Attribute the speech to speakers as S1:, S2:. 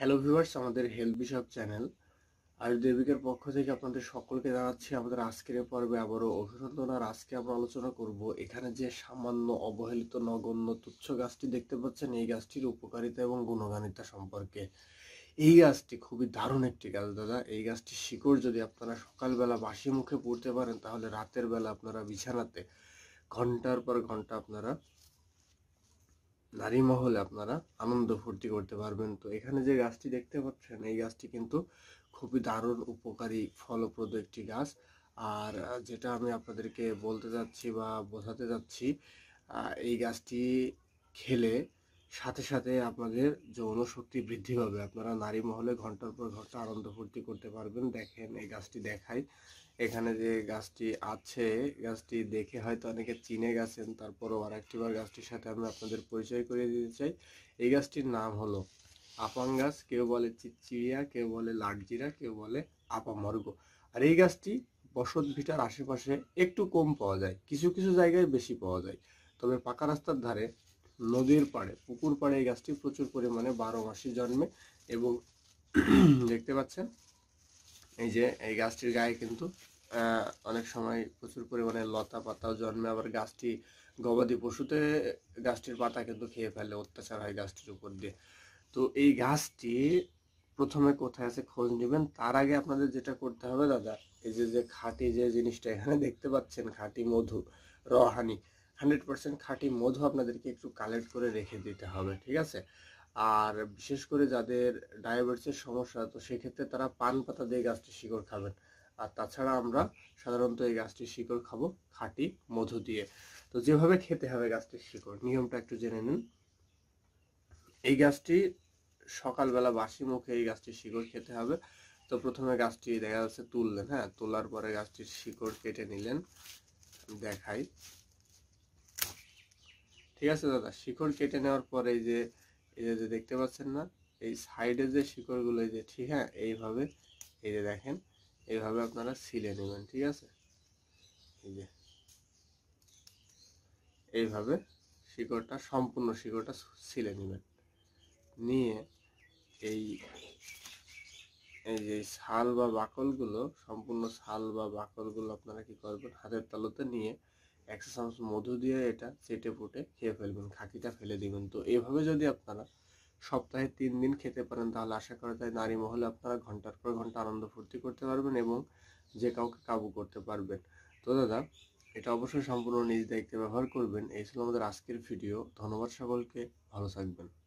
S1: Hello viewers, আমাদের health বিষয়ক channel আয়ুর্বেদিকের পক্ষ থেকে আপনাদের সকলকে জানাচ্ছি আমাদের আজকের এই পর্বে আবারও অভিনন্দন। আর আজকে আমরা আলোচনা করব এখানে যে সামান্য অবহেলিত নগণ্য তুচ্ছ গাছটি দেখতে পাচ্ছেন, এই গাছটির উপকারিতা এবং গুণগানিতা সম্পর্কে। এই গাছটি খুবই দারুণ একটি গাছ দাদা। এই গাছটির শিকড় যদি আপনারা সকালবেলা বাসি মুখে পড়তে পারেন, তাহলে রাতের বেলা আপনারা বিছানাতে ঘন্টার পর ঘন্টা আপনারা নারী মহলে আপনারা আনন্দ ফুর্তি করতে পারবেন। তো এখানে যে গাছটি দেখতে পাচ্ছেন, এই গাছটি কিন্তু খুবই দারুণ উপকারী ফলপ্রদ একটি গাছ। আর যেটা আমি আপনাদেরকে বলতে যাচ্ছি বা বোঝাতে যাচ্ছি, এই গাছটি খেলে সাথে সাথে আপনাদের যৌন শক্তি বৃদ্ধি পাবে। আপনারা নারী মহলে ঘন্টার পর ঘন্টা আনন্দ ফুর্তি করতে পারবেন। দেখেন এই গাছটি দেখাই, এখানে যে গাছটি আছে, গাছটি দেখে হয়তো অনেকে চিনে গেছেন, তারপরও আরেকটিবার গাছটির সাথে আমি আপনাদের পরিচয় করিয়ে দিতে চাই। এই গাছটির নাম হলো আপাং গাছ, কেউ বলে চিচিড়িয়া, কেউ বলে লাটজিরা, কেউ বলে আপামর্গ। আর এই গাছটি বসত ভিটার আশেপাশে একটু কম পাওয়া যায়, কিছু কিছু জায়গায় বেশি পাওয়া যায়। তবে পাকা রাস্তার ধারে, নদীর পাড়ে, পুকুর পাড়ে এই গাছটি প্রচুর পরিমাণে 12 মাসই জন্মে। এবং দেখতে পাচ্ছেন এই যে এই গাছটির গায়ে কিন্তু অনেক সময় প্রচুর পরিমাণে লতা পাতাও জন্মে। আবার গাছটি গবাদি পশুতে গাছটির পাতা কিন্তু খেয়ে ফেলে, অত্যাচার হয় গাছটির উপর দিয়ে। তো এই গাছটি প্রথমে কোথায় আছে খোঁজ নেবেন। তার আগে আপনাদের যেটা করতে হবে দাদা, এই যে যে খাঁটি যে জিনিসটা এখানে দেখতে পাচ্ছেন, খাঁটি মধু, র হানি, 100% খাঁটি মধু আপনাদেরকে একটু কালেক্ট করে রেখে দিতে হবে, ঠিক আছে? আর বিশেষ করে যাদের ডায়াবেটিসের সমস্যা, তো সেক্ষেত্রে তারা পান পাতা দিয়ে গাছটির শিকড় খাবেন। আর তাছাড়া আমরা সাধারণত এই গাছটির শিকড় খাবো খাঁটি মধু দিয়ে। তো যেভাবে খেতে হবে গাছটির শিকড়, নিয়মটা একটু জেনে নিন। এই গাছটি সকালবেলা বাসি মুখে এই গাছটির শিকড় খেতে হবে। তো প্রথমে গাছটি দেখা যাচ্ছে তুললেন, হ্যাঁ, তোলার পরে গাছটির শিকড় কেটে নিলেন, দেখাই, ঠিক আছে দাদা? শিকড় কেটে নেওয়ার পরে এই যে দেখতে পাচ্ছেন না, এই সাইডে যে শিকড়গুলো, এই যে ঠিক, হ্যাঁ, এইভাবে, এই যে দেখেন, এইভাবে আপনারা ছিলে নেবেন, ঠিক আছে? এই যে এইভাবে শিকড়টা, সম্পূর্ণ শিকড়টা ছিলে নেবেন। নিয়ে এই এই যে ছাল বা বাকলগুলো, সম্পূর্ণ ছাল বা বাকলগুলো আপনারা কি করবেন, হাতের তালুতে নিয়ে 100 চামচ মধু দিয়ে এটা চেটে পুটে খেয়ে ফেলবেন, খাকিটা ফেলে দিবেন। তো এইভাবে যদি আপনারা সপ্তাহে 3 দিন খেতে পারেন, তাহলে আশা করা যায় নারী মহলে আপনারা ঘন্টার পর ঘন্টা আনন্দ ফুর্তি করতে পারবেন এবং যে কাউকে কাবু করতে পারবেন। তো দাদা, এটা অবশ্যই সম্পূর্ণ নিজ দায়িত্বে ব্যবহার করবেন। এই ছিল আমাদের আজকের ভিডিও। ধন্যবাদ সকলকে, ভালো থাকবেন।